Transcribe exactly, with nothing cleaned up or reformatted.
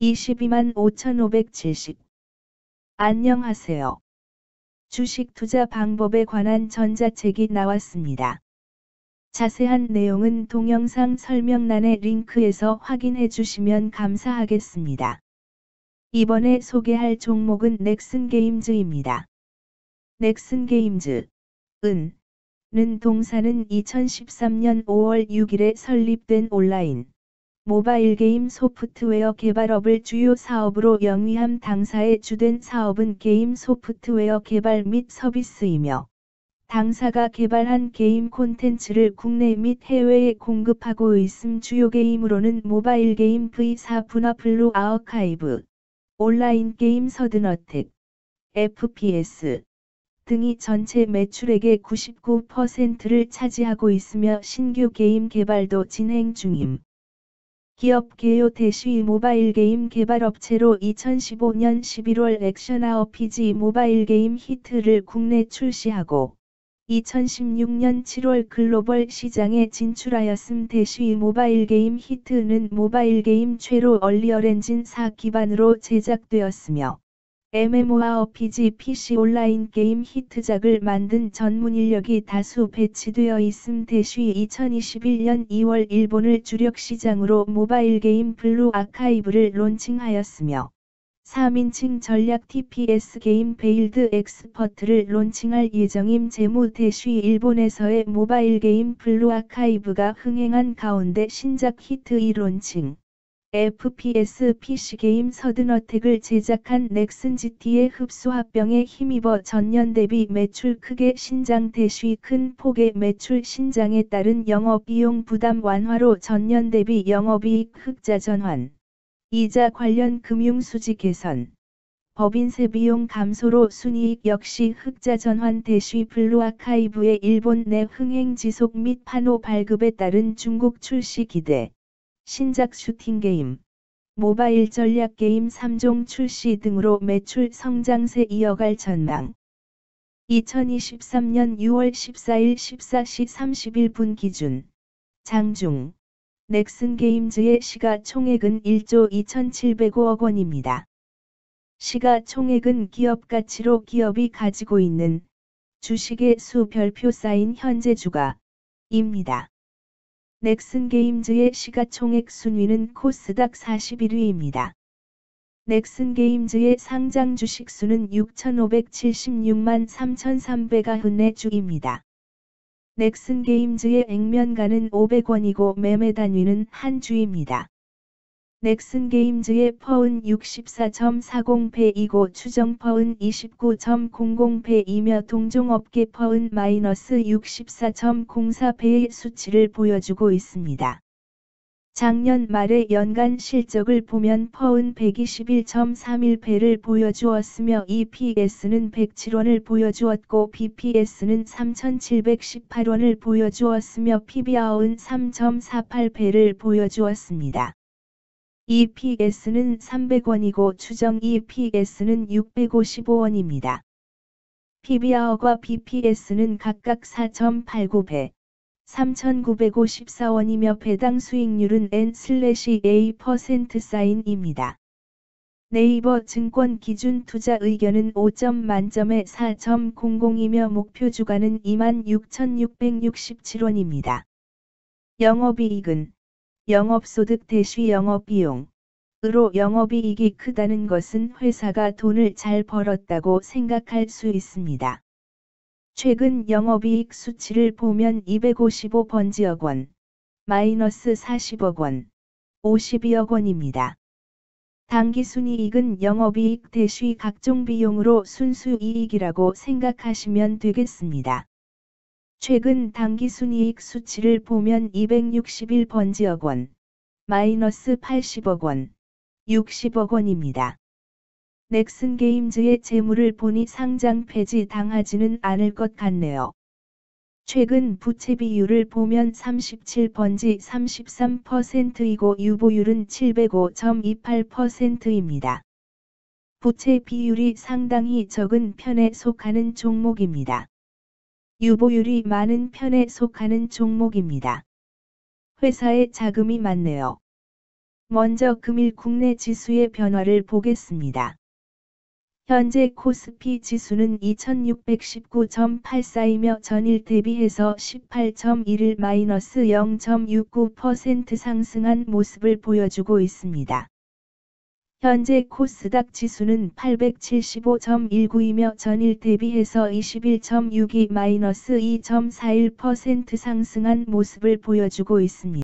이십이만 오천오백칠십. 안녕하세요. 주식 투자 방법에 관한 전자책이 나왔습니다. 자세한 내용은 동영상 설명란의 링크에서 확인해 주시면 감사하겠습니다. 이번에 소개할 종목은 넥슨게임즈입니다. 넥슨게임즈, 은, 는 동사는 이천십삼년 오월 육일에 설립된 온라인 모바일 게임 소프트웨어 개발업을 주요 사업으로 영위함. 당사의 주된 사업은 게임 소프트웨어 개발 및 서비스이며 당사가 개발한 게임 콘텐츠를 국내 및 해외에 공급하고 있음. 주요 게임으로는 모바일 게임 브이 사 분화 블루 아어카이브, 온라인 게임 서든어택, 에프피에스 등이 전체 매출액의 구십구 퍼센트를 차지하고 있으며 신규 게임 개발도 진행 중임. 기업 개요 대시 모바일 게임 개발업체로 이천십오년 십일월 액션 알피지 모바일 게임 히트를 국내 출시하고 이천십육년 칠월 글로벌 시장에 진출하였음. 대시 모바일 게임 히트는 모바일 게임 최로 얼리얼 엔진 사 기반으로 제작되었으며 엠엠오알피지 피씨 온라인 게임 히트작을 만든 전문 인력이 다수 배치되어 있음. 대시 이천이십일년 이월 일본을 주력 시장으로 모바일 게임 블루 아카이브를 론칭하였으며 삼 인칭 전략 티피에스 게임 베일드 엑스퍼트를 론칭할 예정임. 재무 대시 일본에서의 모바일 게임 블루 아카이브가 흥행한 가운데 신작 히트 이 론칭. 에프피에스 피씨 게임 서든어택을 제작한 넥슨 지티의 흡수합병에 힘입어 전년 대비 매출 크게 신장. 대시 큰 폭의 매출 신장에 따른 영업비용 부담 완화로 전년 대비 영업이익 흑자 전환, 이자 관련 금융수지 개선, 법인세 비용 감소로 순이익 역시 흑자 전환. 대시 블루 아카이브의 일본 내 흥행 지속 및 판호 발급에 따른 중국 출시 기대, 신작 슈팅 게임, 모바일 전략 게임 삼 종 출시 등으로 매출 성장세 이어갈 전망. 이천이십삼년 유월 십사일 십사 시 삼십일 분 기준 장중 넥슨게임즈의 시가총액은 일조 이천칠백오억 원입니다. 시가총액은 기업가치로 기업이 가지고 있는 주식의 수 별표 쌓인 현재 주가입니다. 넥슨게임즈의 시가총액 순위는 코스닥 사십일 위입니다. 넥슨게임즈의 상장 주식수는 육천오백칠십육만 삼천삼백구십사 주입니다. 넥슨게임즈의 액면가는 오백 원이고 매매 단위는 한 주입니다. 넥슨게임즈의 퍼은 육십사 점 사십 배이고 추정 퍼은 이십구 점 공공 배이며 동종업계 퍼은 마이너스 육십사 점 공사 배의 수치를 보여주고 있습니다. 작년 말의 연간 실적을 보면 퍼은 백이십일 점 삼일 배를 보여주었으며 이피에스는 백칠 원을 보여주었고 비피에스는 삼천칠백십팔 원을 보여주었으며 피비알은 삼 점 사팔 배를 보여주었습니다. 이피에스는 삼백 원이고 추정 이피에스는 육백오십오 원입니다. 피비알과 비피에스는 각각 사 점 팔구 배, 삼천구백오십사 원이며 배당 수익률은 엔 에이 퍼센트 사인입니다. 네이버 증권 기준 투자 의견은 오 점 만점에 사 점 공공이며 목표 주가는 이만 육천육백육십칠 원입니다. 영업이익은 영업소득 대시 영업비용 으로 영업이익이 크다는 것은 회사가 돈을 잘 벌었다고 생각할 수 있습니다. 최근 영업이익 수치를 보면 이백오십오 번지억 원, 마이너스 사십억 원, 오십이억 원입니다. 당기순이익은 영업이익 대시 각종 비용으로 순수이익이라고 생각하시면 되겠습니다. 최근 당기순이익 수치를 보면 이백육십일 번지억 원, 마이너스 팔십억 원, 육십억 원입니다. 넥슨게임즈의 재물을 보니 상장 폐지 당하지는 않을 것 같네요. 최근 부채 비율을 보면 삼십칠 번지 삼십삼 퍼센트이고 유보율은 칠백오 점 이팔 퍼센트입니다. 부채 비율이 상당히 적은 편에 속하는 종목입니다. 유보율이 많은 편에 속하는 종목입니다. 회사에 자금이 많네요. 먼저 금일 국내 지수의 변화를 보겠습니다. 현재 코스피 지수는 이천육백십구 점 팔사이며 전일 대비해서 십팔 점 일일 마이너스 영 점 육구 퍼센트 상승한 모습을 보여주고 있습니다. 현재 코스닥 지수는 팔백칠십오 점 일구이며 전일 대비해서 이십일 점 육이 마이너스 이 점 사일 퍼센트 상승한 모습을 보여주고 있습니다.